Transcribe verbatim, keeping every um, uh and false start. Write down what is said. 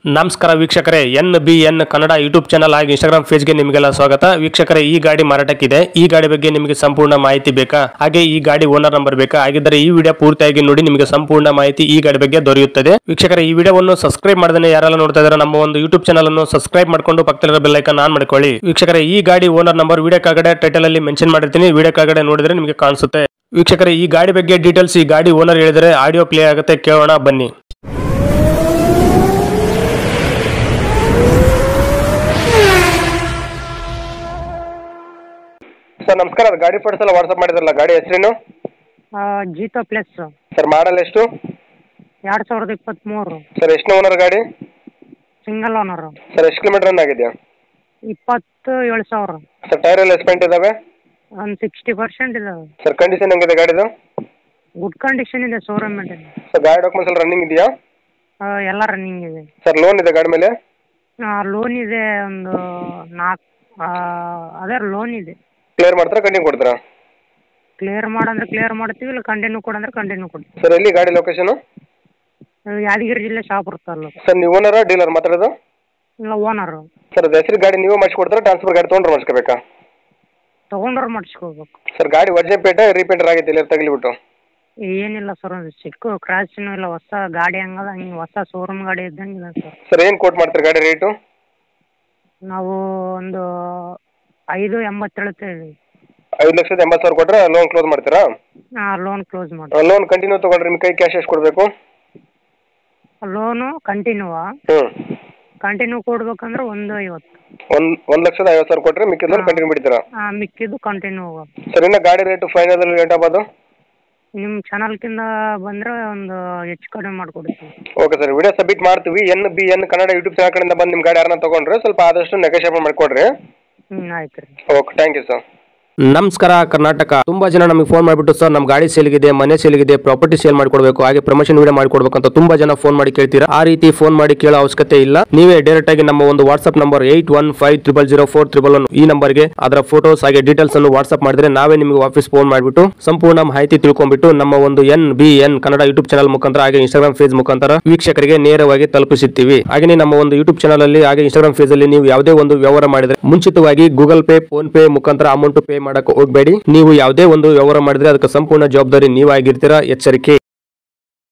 ನಮಸ್ಕಾರ ವೀಕ್ಷಕರೇ, N B N Kannada YouTube channel ಹಾಗೂ ಇನ್ಸ್ಟಾಗ್ರಾಮ್ ಪೇಜ್ಗೆ ನಿಮಗೆಲ್ಲ ಸ್ವಾಗತ. ವೀಕ್ಷಕರೇ, ಈ ಗಾಡಿ ಮಾರಾಟಕ್ಕಿದೆ. ಈ ಗಾಡಿ ಬಗ್ಗೆ ನಿಮಗೆ ಸಂಪೂರ್ಣ ಮಾಹಿತಿ ಬೇಕಾ? ಹಾಗೆ ಈ ಗಾಡಿ ಓನರ್ ನಂಬರ್ ಬೇಕಾ? ಹಾಗಿದ್ದರೆ ಈ ವಿಡಿಯೋ ಪೂರ್ತಿಯಾಗಿ ನೋಡಿ, ನಿಮಗೆ ಸಂಪೂರ್ಣ ಮಾಹಿತಿ ಈ ಗಾಡಿ ಬಗ್ಗೆ ದೊರೆಯುತ್ತದೆ. ವೀಕ್ಷಕರೇ, ಈ ವಿಡಿಯೋವನ್ನು ಸಬ್ಸ್ಕ್ರೈಬ್ ಮಾಡದೇ ಯಾರೆಲ್ಲ ನೋಡ್ತಾ ಇದ್ದಾರೆ ನಮ್ಮ ಒಂದು ಯೂಟ್ಯೂಬ್ ಚಾನಲ್ ಅನ್ನು ಸಬ್ಸ್ಕ್ರೈಬ್ ಮಾಡಿಕೊಂಡು ಪಕ್ಕದಲ್ಲಿರೋ ಬೆಲ್ ಐಕಾನ್ ಆನ್ ಮಾಡ್ಕೊಳ್ಳಿ. ವೀಕ್ಷಕರೇ, ಈ ಗಾಡಿ ಓನರ್ ನಂಬರ್ ವಿಡಿಯೋ ಕೆಳಗಡೆ ಟೈಟಲ್ ಅಲ್ಲಿ ಮೆನ್ಷನ್ ಮಾಡಿರ್ತೀನಿ, ವಿಡಿಯೋ ಕೆಳಗಡೆ ನೋಡಿದ್ರೆ ನಿಮಗೆ ಕಾಣಿಸುತ್ತೆ. ವೀಕ್ಷಕರೇ, ಈ ಗಾಡಿ ಬಗ್ಗೆ ಡೀಟೇಲ್ಸ್ ಈ ಗಾಡಿ ಓನರ್ ಹೇಳಿದರೆ ಆಡಿಯೋ ಪ್ಲೇ ಆಗುತ್ತೆ, ಕೇಳೋಣ ಬನ್ನಿ. ಸರ್ ನಮಸ್ಕಾರ, ಗಾಡಿ ಫೋಟೋಸ್ ಎಲ್ಲ ವಾಟ್ಸಪ್ ಮಾಡಿದ್ರಲ್ಲ, ಗಾಡಿ ಹೆಸರೇನು? ಜೀತೋ ಪ್ಲಸ್ ಸರ್ ಮಾಡಲ್ ಎಷ್ಟು? ಎರಡು ಸಾವಿರದ ಇಪ್ಪತ್ತ್ಮೂರು. ಸರ್ ಎಷ್ಟು ಓನರ್ ಗಾಡಿ? Single owner. ಸರ್ ಎಷ್ಟು ಕಿಲೋಮೀಟರ್ ರನ್ ಆಗಿದೆ? ಇಪ್ಪತ್ತು ಏಳು ಸಾವಿರ. ಸರ್ ಟೈರ್ ಎಲ್ಲ ಎಸ್ಪೆಂಟ್ ಇದಾವೆ? ಒಂದು ಸಿಕ್ಸ್ಟಿ ಪರ್ಸೆಂಟ್ ಇದಾವೆ. ಸರ್ ಕಂಡೀಷನ್ ಹೆಂಗಿದೆ ಗಾಡಿದು? ಗುಡ್ ಕಂಡೀಷನ್ ಇದೆ, ಶೋರೂಮ್ ಇದೆ. ಸರ್ ಗಾಡಿ ಡಾಕ್ಯುಮೆಂಟ್ಸ್ ಎಲ್ಲ ರನ್ನಿಂಗ್ ಇದೆಯಾ? ಎಲ್ಲ ರನ್ನಿಂಗ್ ಇದೆ. ಸರ್ ಲೋನ್ ಇದೆ ಗಾಡಿ ಮೇಲೆ? ಲೋನ್ ಇದೆ ಒಂದು ನಾಲ್ಕು, ಅದೇ ಲೋನ್ ಇದೆ. ಕ್ಲಿಯರ್ ಮಾಡ್ತಾರಾ ಕಂಟಿನ್ಯೂ ಕೊಡ್ತೀರಾ? ಕ್ಲಿಯರ್ ಮಾಡಂದ್ರೆ ಕ್ಲಿಯರ್ ಮಾಡ್ತೀವಿ, ಇಲ್ಲ ಕಂಟಿನ್ಯೂ ಕೊಡಂದ್ರೆ ಕಂಟಿನ್ಯೂ ಕೊಡ್ತೀವಿ. ಸರ್ ಎಲ್ಲಿ ಗಾಡಿ ಲೊಕೇಶನ್? ಯಾದಗಿರಿ ಜಿಲ್ಲೆ ಶಾಪುರ ತಾಲೂಕು. ಸರ್ ನೀವು ಓನರ ಡೀಲರ್ ಮಾತಾಡೋದು? ಇಲ್ಲ ಓನರು. ಸರ್ ಅದು ಹೆಸರು ಗಾಡಿ ನೀವೇ ಮಾಡಿಸ್ಕೊಡ್ತಾರಾ, ಟ್ರಾನ್ಸ್ಫರ್ ಗಾಡಿ ತೊಗೊಂಡ್ರೆ ಮಾಡಿಸ್ಕೋಬೇಕಾ? ತೊಗೊಂಡ್ರೆ ಮಾಡಿಸ್ಕೋಬೇಕು. ಸರ್ ಗಾಡಿ ಒರಿಜಿನಲ್ ಪೇಟೆ ರೀಪೇಂಟರ್ ಆಗೈತೆ ಇಲ್ಲ ತಗಲಿಬಿಟ್ಟು? ಏನಿಲ್ಲ ಸರ್, ಒಂದು ಚಿಕ್ಕ ಕ್ರಾಚ್ ಇಲ್ಲ, ಹೊಸ ಗಾಡಿ ಹಂಗದ, ಹಂಗೆ ಹೊಸ ಶೋರೂಮ್ ಗಾಡಿ ಇದ್ದಂಗಿಲ್ಲ ಸರ್. ಸರ್ ಏನು ಕೋಟ್ ಮಾಡ್ತೀರಿ ಗಾಡಿ ರೇಟು? ನಾವು ಒಂದು ಐದು ಎಂಬತ್ತು ಹೇಳ್ತೇವೆ. ಐದು ಲಕ್ಷದ ಎಂಬತ್ತು ಸಾವಿರ ಕೊಟ್ಟರೆ ಲೋನ್ ಕ್ಲೋಸ್ ಮಾಡ್ತೀರಾ? ಹಾಂ, ಲೋನ್ ಕ್ಲೋಸ್ ಮಾಡಿ. ಲೋನ್ ಕಂಟಿನ್ಯೂ ತೊಗೊಂಡ್ರೆ ನಿಮ್ಮ ಕೈ ಕ್ಯಾಶ್ ಎಷ್ಟು ಕೊಡಬೇಕು? ಲೋನು ಕಂಟಿನ್ಯೂ ಹ್ಞೂ ಕಂಟಿನ್ಯೂ ಕೊಡ್ಬೇಕಂದ್ರೆ ಒಂದು ಐವತ್ತು. ಒಂದು ಒಂದು ಲಕ್ಷದ ಐವತ್ತು ಸಾವಿರ ಕೊಟ್ಟರೆ ಮಿಕ್ಕಿದ ಲೋನ್ ಕಂಟಿನ್ಯೂ ಬಿಡ್ತೀರಾ? ಹಾಂ, ಮಿಕ್ಕಿದ್ದು ಕಂಟಿನ್ಯೂ. ಸರ್ ಇನ್ನು ಗಾಡಿ ರೇಟು ಫೈನಲ್ ರೇಟ್ ಆಗ್ಬೋದು? ನಿಮ್ಮ ಚಾನಲ್ಕಿಂದ ಬಂದರೆ ಒಂದು ಹೆಚ್ಚು ಕಡಿಮೆ ಮಾಡಿಕೊಡ್ತೀವಿ. ಓಕೆ ಸರ್, ವಿಡಿಯೋ ಸಬ್ಮಿಟ್ ಮಾಡ್ತೀವಿ. N B N Kannada YouTube channel ಕಡೆಯಿಂದ ಬಂದು ನಿಮ್ಮ ಗಾಡಿ ಯಾರನ್ನ ತೊಗೊಂಡ್ರೆ ಸ್ವಲ್ಪ ಆದಷ್ಟು ನೆಗೋಷಿಯೇಟ್ ಮಾಡಿಕೊಡ್ರಿ. ಹ್ಞೂ ಆಯ್ತು ರೀ. Okay, thank you sir. ನಮಸ್ಕಾರ ಕರ್ನಾಟಕ. ತುಂಬಾ ಜನ ನಮಗೆ ಫೋನ್ ಮಾಡಿಬಿಟ್ಟು ಸರ್ ನಮ್ಮ ಗಾಡಿ ಸೇಲ್ಗಿದೆ, ಮನೆ ಸೇಲ್ಗಿದೆ, ಪ್ರಾಪರ್ಟಿ ಸೇಲ್ ಮಾಡ್ಕೊಡ್ಬೇಕು, ಹಾಗೆ ಪ್ರಮೋಷನ್ ವಿಡಿಯೋ ಮಾಡ್ಕೊಡ್ಬೇಕು ಅಂತ ತುಂಬಾ ಜನ ಫೋನ್ ಮಾಡಿ ಕೇಳ್ತೀರಾ. ಆ ರೀತಿ ಫೋನ್ ಮಾಡಿ ಕೇಳೋ ಅವಶ್ಯಕತೆ ಇಲ್ಲ. ನೀವೇ ಡೈರೆಕ್ಟ್ ಆಗಿ ನಮ್ಮ ಒಂದು WhatsApp number eight one five triple zero four triple one ಈ ನಂಬರ್ಗೆ ಅದರ ಫೋಟೋಸ್ ಹಾಗೆ ಡೀಟೇಲ್ಸ್ ಅನ್ನು ವಾಟ್ಸ್ಆಪ್ ಮಾಡಿದ್ರೆ ನಾವೇ ನಿಮಗೆ ವಾಪಸ್ ಫೋನ್ ಮಾಡಿಬಿಟ್ಟು ಸಂಪೂರ್ಣ ಮಾಹಿತಿ ತಿಳ್ಕೊಂಡ್ಬಿಟ್ಟು ನಮ್ಮ ಒಂದು N B N Kannada YouTube channel ಮುಖಾಂತರ ಹಾಗೆ ಇನ್ಸ್ಟಾಗ್ರಾಮ್ ಪೇಜ್ ಮುಖಾಂತರ ವೀಕ್ಷಕರಿಗೆ ನೇರವಾಗಿ ತಲುಪಿಸುತ್ತೀವಿ. ಹಾಗೆ ನಮ್ಮ ಒಂದು ಯೂಟ್ಯೂಬ್ ಚಾನಲ್ ಅಲ್ಲಿ ಹಾಗೆ ಇನ್ಸ್ಟಾಗ್ರಾಮ್ ಪೇಜ್ ಅಲ್ಲಿ ನೀವು ಯಾವುದೇ ಒಂದು ವ್ಯವಹಾರ ಮಾಡಿದ್ರೆ ಮುಂಚಿತವಾಗಿ ಗೂಗಲ್ ಪೇ, ಫೋನ್ ಪೇ ಮುಖಾಂತರ ಅಮೌಂಟ್ ಪೇ ಮಾಡಕ್ಕೆ ಹೋಗಬೇಡಿ. ನೀವು ಯಾವುದೇ ಒಂದು ವ್ಯವಹಾರ ಮಾಡಿದ್ರೆ ಅದಕ್ಕೆ ಸಂಪೂರ್ಣ ಜವಾಬ್ದಾರಿ ನೀವಾಗಿರ್ತೀರಾ, ಎಚ್ಚರಿಕೆ.